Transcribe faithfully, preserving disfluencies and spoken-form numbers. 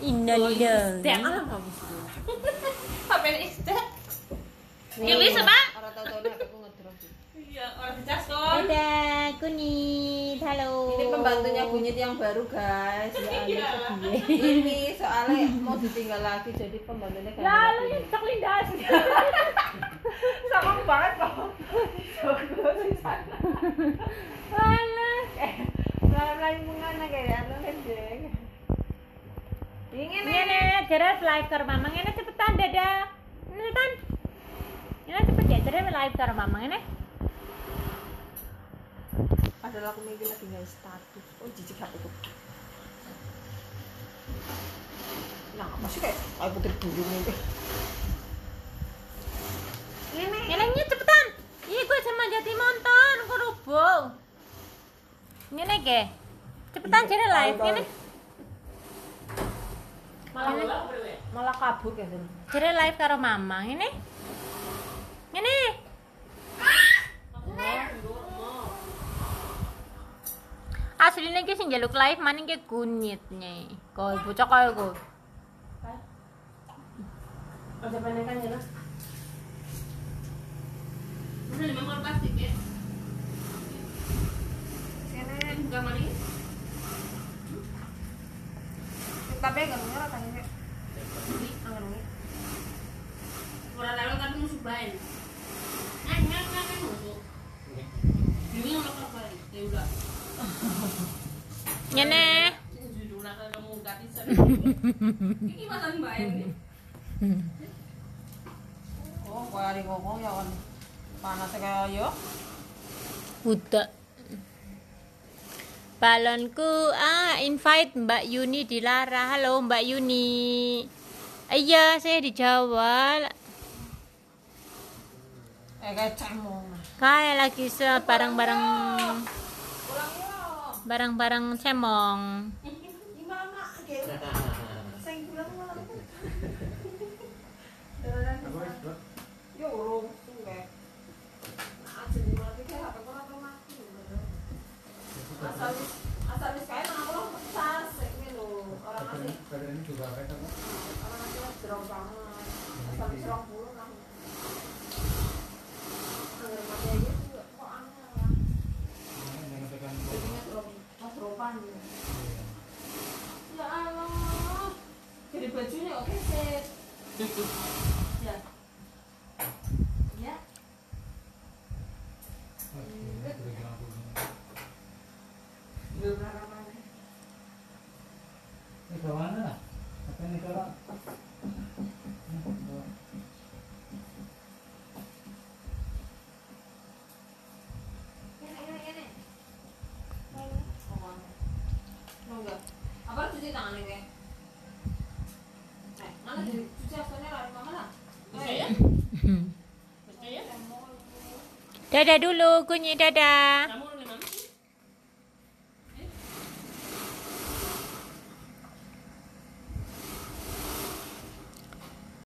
Innalillahi. Sampai istek. Ya bisa, Pak. Ora tau-tau nek aku ngedrop. Iya, orang dicas kok. Dadah, Kunit. Halo. Ini pembantunya Bunyit yang baru, guys. Iya. Ini soalnya mau ditinggal lagi jadi pembantunya kayak Lalu nyecek lindas. Sama banget kok. Alah, eh, pelan-pelan mengana kayak anu kendeng. Ingin Ngene, jare live karo Mamang ngene cepetan dadah. Cepetan. Ngene cepet ya jare live karo Mamang ngene. padahal aku mikir lagi nggak status. Oh, jijik H P ku. Nah, apa sih kayak ayo putih bulu nih. Ngene. Ngene cepetan. Ih, gue sama jati monton kok rubuh. Ngene ke. Cepetan jare live ngene. Malah malah kabur ya, Sun. Jare live karo Mamang ngene. Ngene. Aslinya ki sing njaluk live maning ki Kunitnya. Kok bocah kaya kok. Aja penekan ya, Nas. Udah lima kol plastik ya. Sini Buka mari. kita pegang ora tanya. Angin ini. Ora lalu kan musuh bae. Nah, nyang nyang kan musuh. Ini ono apa? Ya udah. Ngene. Jujur nak kamu gratisan. Iki masan bae nih. Oh, kari ngomong ya kan panas kayak yo. Udah. Balonku ah invite Mbak Yuni Dilara. Halo Mbak Yuni. Iya, saya di Jawa. Eh kayak cemong. Kayak lagi se- barang-barang Pulang yo. barang-barang cemong. Gimana? Kayak sing pulang malah. Yo urung suwe. Nah, jadi mati kayak apa kok ora mati. Asal asal wis kae nang aku sas iki lho. Orang asli. Ini juga apa kan? Orang asli jerong banget. Asal wis rong puluh nang. Angger mati aja tuh kok aneh lah. Jangan tekan. Jadinya jerong mas ropan. Ya Allah. Jadi bajunya oke set. Ya. Ya. Belum pernah mana. Ini ke mana? Apa ini kalau? Ini ini ini. Oh, mau enggak? Apa cuci tangan ini? Eh, mana jadi cuci asalnya lari mama lah. Percaya? Percaya? Dadah dulu, Kunyi dadah. Kamu